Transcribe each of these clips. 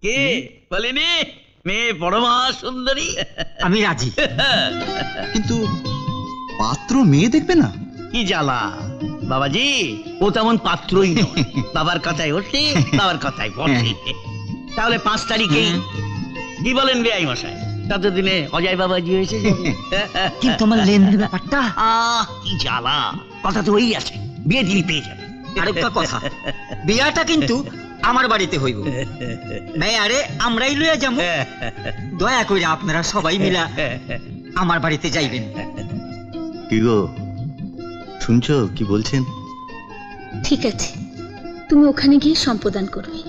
কে বলেনি মেয়ে পরমা সুন্দরী? আমি রাজি, কিন্তু পাত্র মেয়ে দেখবে না? কি জ্বালা বাবাজি, ও তেমন পাত্রই নয়। বাবার কথায় ওঠে, বাবার কথায় বসে। তাহলে 5 তারিখেই কি বলেন বেআই মশাই? ততদিনে অজয় বাবাজি হয়েছে। কিন্তু আমার লেনদেনের ব্যাপারটা কি জ্বালা, কথা তো ওই আছে, বিয়ে দিন পেয়ে যাবে। আরেকটা কথা, বিয়াটা কিন্তু আমার বাড়িতে হইব। আরে আমরাই লইয়া যাবো। দয়া করে আপনারা সবাই মিলা আমার বাড়িতে যাইবেন। কি গো, শুনছো কি বলছেন? ঠিক আছে, তুমি ওখানে গিয়ে সম্পাদন করবে।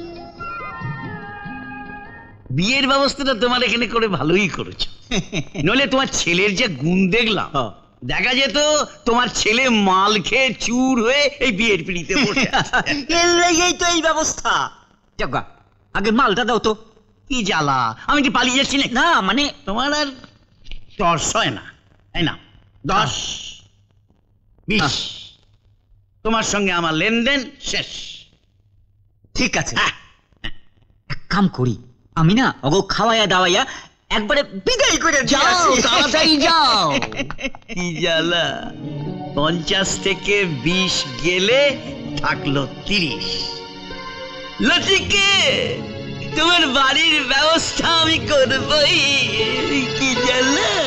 বিয়ের ব্যবস্থাটা তোমার এখানে করে ভালোই করেছো, নইলে তোমার ছেলের যে গুণ দেখলাম, দেখা যেত তোমার ছেলে মাল খেয়ে চুর হয়ে এই বিয়ের পিড়িতে বসে আছে। এই তো এই ব্যবস্থা। যাগা, আগে মালটা দাও তো। কি জ্বালা, আমি কি পালিয়ে যাচ্ছি না? মানে তোমার আর তর্স হয় না, তাই না? 10, 20 তোমার সঙ্গে আমার লেনদেন শেষ। ঠিক আছে, এক কাম করি, আমি না ওগো খাওয়াইয়া দাওয়াইয়া একবারে বিদায় করে যাও, তাড়াতাড়ি যাও। কি জ্বালা, 50 থেকে 20 গেলে থাকলো 30। লতিকে তোমার বাড়ির ব্যবস্থা আমি করবই। কি জ্বালা।